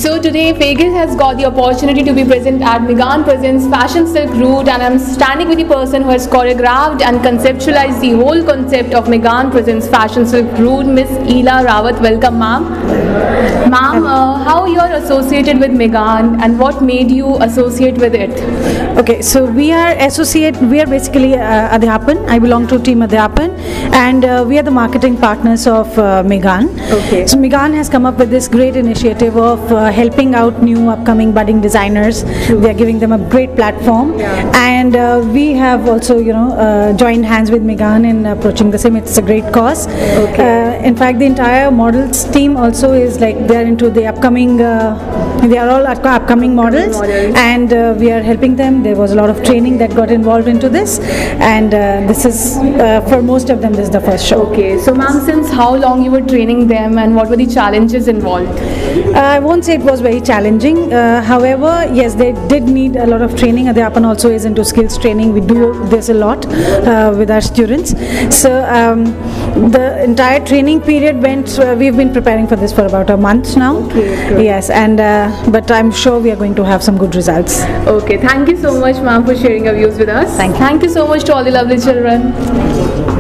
So today FairGaze has got the opportunity to be present at Megan Presents Fashion Silk Route, and I'm standing with the person who has choreographed and conceptualized the whole concept of Megan Presents Fashion Silk Route, Miss Ila Rawat. Welcome, ma'am. Ma'am, how you are associated with Megan and what made you associate with it? Okay, so we are basically adhyapann. I belong to team adhyapann, and we are the marketing partners of Megan. Okay. So Megan has come up with this great initiative of helping out new upcoming budding designers. True. We are giving them a great platform, and we have also joined hands with Megan in approaching the same. It's a great cause. Okay. In fact, the entire models team also is like they're into the upcoming. They are all upcoming models, and we are helping them. There was a lot of training that got involved into this, and this is for most of them this is the first show. Okay, so ma'am, since how long you were training them and what were the challenges involved? I won't say it was very challenging. However, yes, they did need a lot of training. Adhyapann also is into skills training. We do this a lot with our students. So the entire training period went. We've been preparing for this for about a month now. Okay. Yes, and but I'm sure we are going to have some good results. Okay, thank you so much, ma'am, for sharing your views with us. Thank you. Thank you so much to all the lovely children.